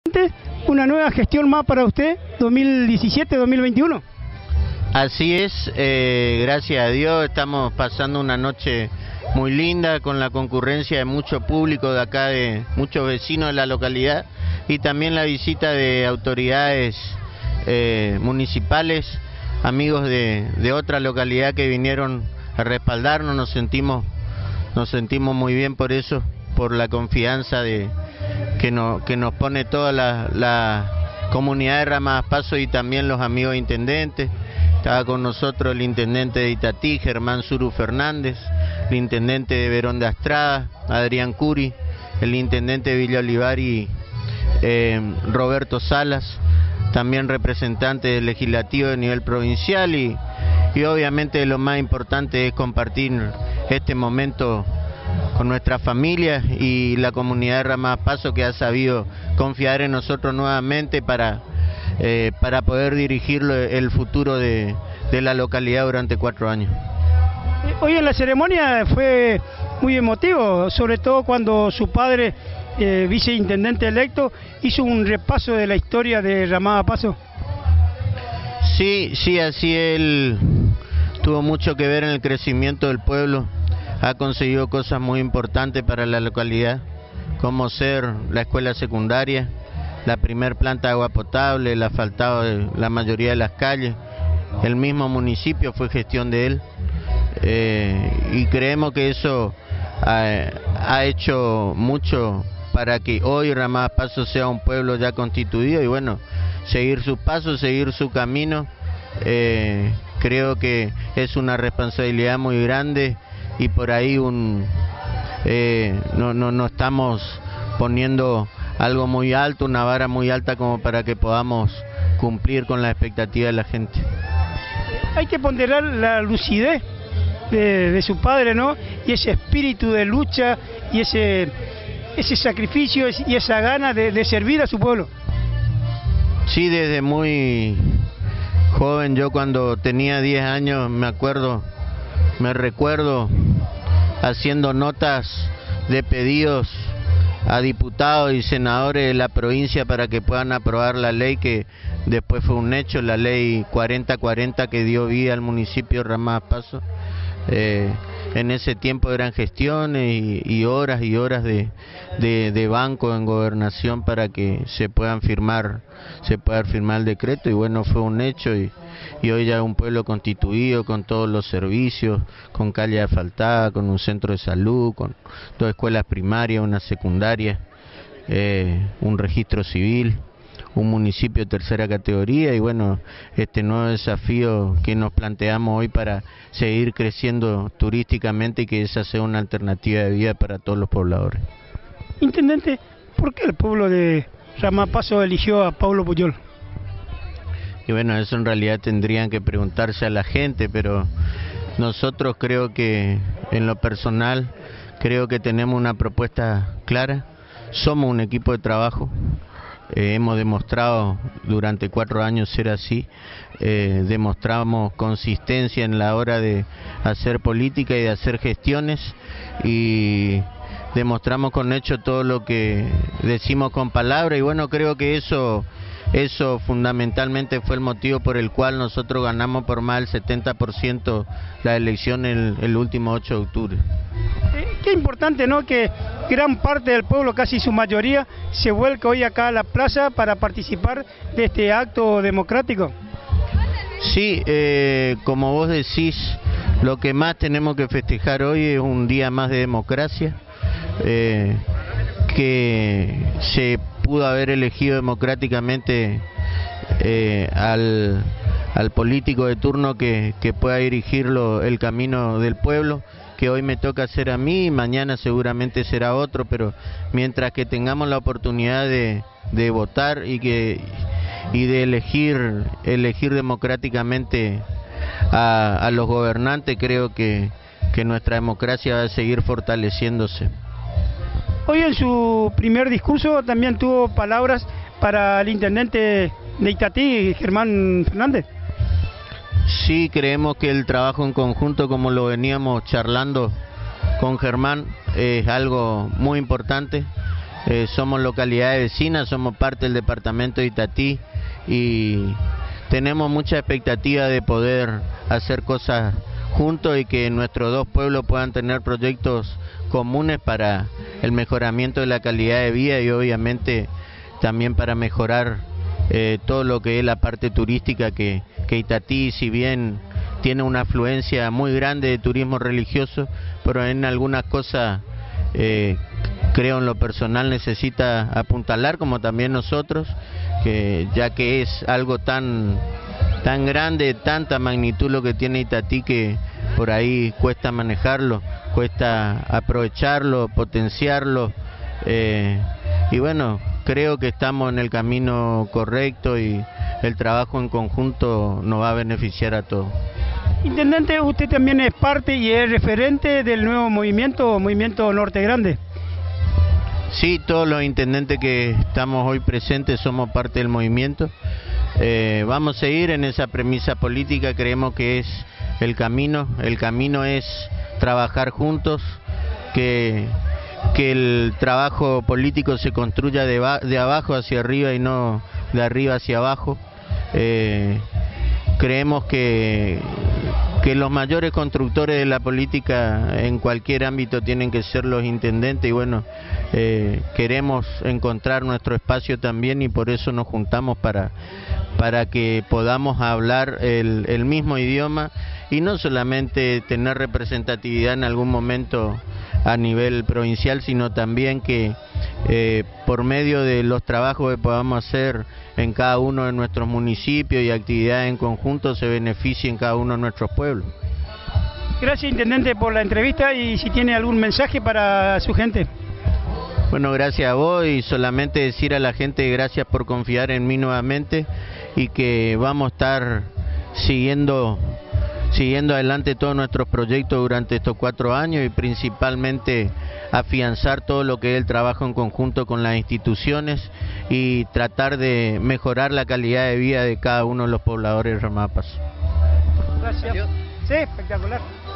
Una nueva gestión más para usted, 2017-2021. Así es, gracias a Dios estamos pasando una noche muy linda con la concurrencia de mucho público de acá, de muchos vecinos de la localidad y también la visita de autoridades municipales, amigos de otra localidad que vinieron a respaldarnos. Nos sentimos muy bien por eso, por la confianza que nos pone toda la comunidad de Ramadas Paso y también los amigos intendentes. Estaba con nosotros el intendente de Itatí, Germán Zuru Fernández, el intendente de Verón de Astrada, Adrián Curi, el intendente de Villa Olivari, Roberto Salas, también representante del legislativo de nivel provincial y obviamente lo más importante es compartir este momento con nuestras familias y la comunidad de Ramadas Paso, que ha sabido confiar en nosotros nuevamente para poder dirigir el futuro de la localidad durante 4 años. Hoy en la ceremonia fue muy emotivo, sobre todo cuando su padre, viceintendente electo, hizo un repaso de la historia de Ramadas Paso. Sí, así él tuvo mucho que ver en el crecimiento del pueblo. Ha conseguido cosas muy importantes para la localidad, como ser la escuela secundaria, la primer planta de agua potable, el asfaltado de la mayoría de las calles. El mismo municipio fue gestión de él, y creemos que eso ha hecho mucho para que hoy Ramadas Paso sea un pueblo ya constituido y bueno, seguir sus pasos, seguir su camino. Creo que es una responsabilidad muy grande y por ahí no estamos poniendo algo muy alto, una vara muy alta como para que podamos cumplir con la expectativa de la gente. Hay que ponderar la lucidez de su padre, ¿no? Y ese espíritu de lucha y ese sacrificio y esa gana de servir a su pueblo. Sí, desde muy joven, yo cuando tenía 10 años me recuerdo haciendo notas de pedidos a diputados y senadores de la provincia para que puedan aprobar la ley que después fue un hecho, la ley 4040 que dio vida al municipio de Ramadas Paso. En ese tiempo eran gestiones y horas de banco en gobernación para que se pueda firmar el decreto y bueno, fue un hecho y hoy ya es un pueblo constituido con todos los servicios, con calle asfaltada, con un centro de salud, con 2 escuelas primarias, una secundaria, un registro civil, un municipio de tercera categoría y bueno, este nuevo desafío que nos planteamos hoy para seguir creciendo turísticamente y que esa sea una alternativa de vida para todos los pobladores. Intendente, ¿por qué el pueblo de Ramadas Paso eligió a Paulo Puyol? Y bueno, eso en realidad tendrían que preguntarse a la gente, pero nosotros creo que en lo personal creo que tenemos una propuesta clara, somos un equipo de trabajo. Hemos demostrado durante 4 años ser así, demostramos consistencia en la hora de hacer política y de hacer gestiones y demostramos con hecho todo lo que decimos con palabras y bueno, creo que eso fundamentalmente fue el motivo por el cual nosotros ganamos por más del 70% la elección el último 8 de octubre. Qué importante, ¿no?, que gran parte del pueblo, casi su mayoría, se vuelca hoy acá a la plaza para participar de este acto democrático. Sí, como vos decís, lo que más tenemos que festejar hoy es un día más de democracia, que se pudo haber elegido democráticamente al político de turno que pueda dirigir el camino del pueblo, que hoy me toca hacer a mí, mañana seguramente será otro, pero mientras que tengamos la oportunidad de votar y de elegir democráticamente a los gobernantes, creo que nuestra democracia va a seguir fortaleciéndose. Hoy en su primer discurso también tuvo palabras para el intendente de Itatí, Germán Fernández. Sí, creemos que el trabajo en conjunto, como lo veníamos charlando con Germán, es algo muy importante. somos localidades vecinas, somos parte del departamento de Itatí y tenemos mucha expectativa de poder hacer cosas juntos y que nuestros dos pueblos puedan tener proyectos comunes para el mejoramiento de la calidad de vida y obviamente también para mejorar todo lo que es la parte turística que Itatí, si bien tiene una afluencia muy grande de turismo religioso, pero en algunas cosas creo en lo personal necesita apuntalar, como también nosotros, ya que es algo tan grande, tanta magnitud lo que tiene Itatí que por ahí cuesta manejarlo, cuesta aprovecharlo, potenciarlo, y bueno, creo que estamos en el camino correcto y el trabajo en conjunto nos va a beneficiar a todos. Intendente, usted también es parte y es referente del nuevo movimiento Norte Grande. Sí, todos los intendentes que estamos hoy presentes somos parte del movimiento. Vamos a seguir en esa premisa política, creemos que es el camino es trabajar juntos, que el trabajo político se construya de abajo hacia arriba y no de arriba hacia abajo. Creemos que los mayores constructores de la política en cualquier ámbito tienen que ser los intendentes y bueno, queremos encontrar nuestro espacio también y por eso nos juntamos para que podamos hablar el mismo idioma y no solamente tener representatividad en algún momento a nivel provincial, sino también que por medio de los trabajos que podamos hacer en cada uno de nuestros municipios y actividades en conjunto se beneficien cada uno de nuestros pueblos. Gracias, intendente, por la entrevista y si tiene algún mensaje para su gente. Bueno, gracias a vos y solamente decir a la gente gracias por confiar en mí nuevamente y que vamos a estar siguiendo adelante todos nuestros proyectos durante estos 4 años y principalmente afianzar todo lo que es el trabajo en conjunto con las instituciones y tratar de mejorar la calidad de vida de cada uno de los pobladores de Ramapas. Gracias. Sí, espectacular.